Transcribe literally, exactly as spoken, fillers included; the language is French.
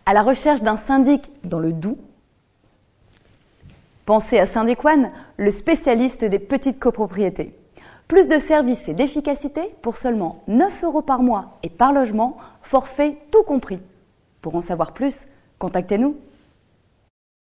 À la recherche d'un syndic dans le Doubs? Pensez à Syndic One, le spécialiste des petites copropriétés. Plus de services et d'efficacité pour seulement neuf euros par mois et par logement, forfait tout compris. Pour en savoir plus, contactez-nous.